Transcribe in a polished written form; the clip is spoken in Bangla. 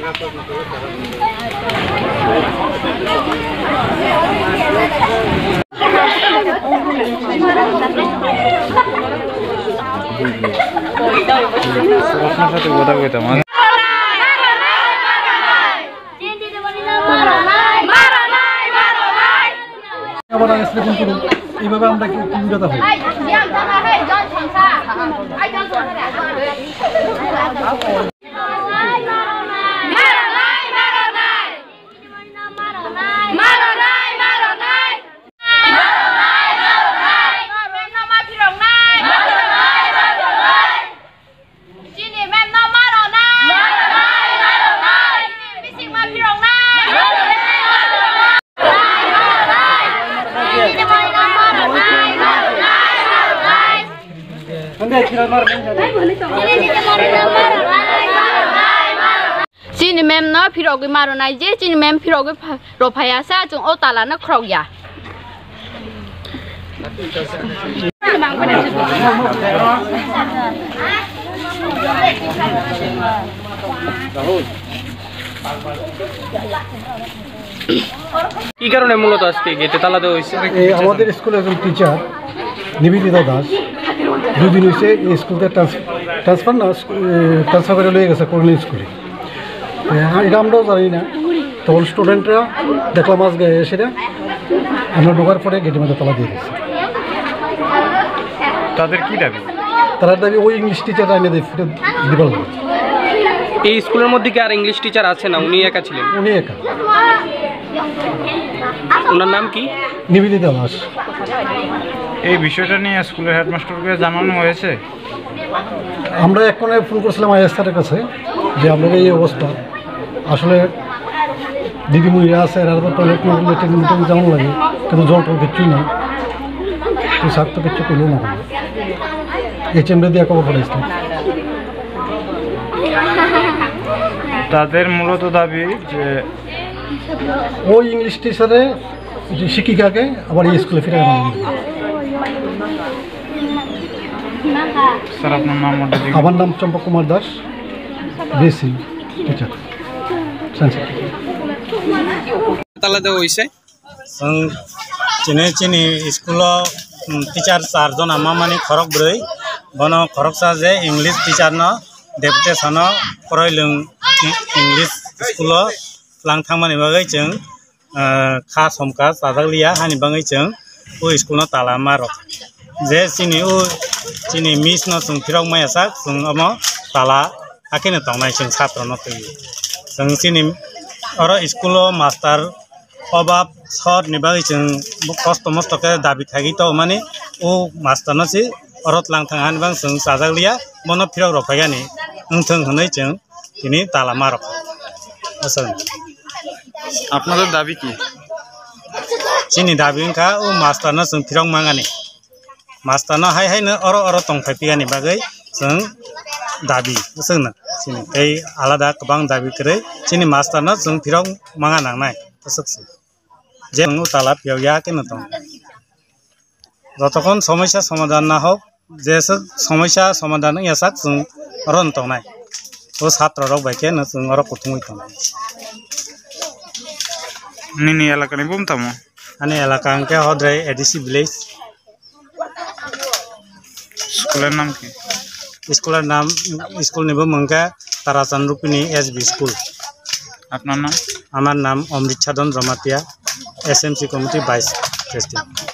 আপনার সাথে কথা কইতাম এইভাবে আমরা কি বিরত হই Chini mem no pirogi maro nai je chini mem pirogi ropaya sa chung o tala na krok ya. কি কারণে মূলত আজকে গেটে তালা দেওয়া হয়েছে? আমাদের স্কুলের একজন টিচার নিবেদিতা দাস দুদিন হয়েছে এই স্কুলতে ট্রান্সফার করে লিয়ে গেছে করোনা স্কুলে। এটা আমরাও জানি না, তখন স্টুডেন্টরা দেখলাম আজকে সেটা আমরা ঢোকার পরে গেটের মধ্যে তালা দিয়ে গেছে। তাদের কি দাবি? তারা দাবি ওই ইংলিশ টিচার আইনে দিবার। এই স্কুলের মধ্যে কি আর ইংলিশ টিচার আছে না উনি একা ছিলেন? উনি একা। ওনার নাম কি? নিবেদিতা দাস। এই বিষয়টা নিয়ে স্কুলের হেডমাস্টারকে জানানো হয়েছে? আমরা এক্ষণে ফোন করছিলাম আইএস স্যারের কাছে যে আমাদের এই অবস্থা, আসলে দিদিমণিরা আছে এরা তো টয়লেট মিটিং যেমন লাগে, কিন্তু জল টল কিচ্ছুই না, তুই স্যার তো কিচ্ছু করলেও না এই চেম্বারে দিয়ে খবর পড়েছিলাম। তাদের মূলত দাবি যে ওই ইংলিশ টিচারে শিক্ষিকাকে আবার এই স্কুলে ফিরে আনা। স্যার আপনার নাম? আমার নাম চম্পক কুমার দাস, বিএসসি টিচার। তালা দেওয়া হয়েছে চিনি স্কুল টিচার 4 জন আমা মানে খরক ব্রৈ বন খরক সা যে ইংলিশ টিচার ন ডেপুটেশন ফরাইলং इंग्लिश स्कूल लांग थांमानि बागै जों खा समखा साजागलिया हानि बागै जों ओ स्कूल ताला मारक जे चिनि मिस न जों फिराव मायासा जों अमो ताला आखिनो तंनाय जों छात्र न फैयो जों चिनि अर स्कूल मास्टर अभाब सर नि बागै जों कष्ट मस्त के दाबि थागि त माने ओ मास्टर न सि अरत लांग थां हानि बां जों साजागलिया मन फिराव रफायानि नोंथों होनै जों ini তালা মারক। আপনাদের দাবি কি? চিনি দাবি খা ও মাস্টারनो जों फिरं मांगानि मास्टारनो हायनो अर तंफायफिगानि बागै जों दाबि जोंनो चिनि এই আলাদা गोबां दाबि करे चिनि मास्टारनो जों फिरं मांगा नांनाय सकसे जे नु ताला पिया केन दं যতক্ষণ সমস্যা সমাধান না হোক যে সমস্যা সমাধান ইয়াসাক जों रन तंनाय ओ छात्र रक बाइके न जों अर कुथुमै तंनाय निनि एलाकानि बुमतामो आने एलाका के हद्राय एडिसी विलेज। स्कूलेर नाम की? स्कूलेर नाम स्कूल निबो मंगा ताराचंद रूपिनी एसबी स्कूल। আপনার নাম? আমার নাম Amrit Sadhan Jamatia, SMC committee vice president.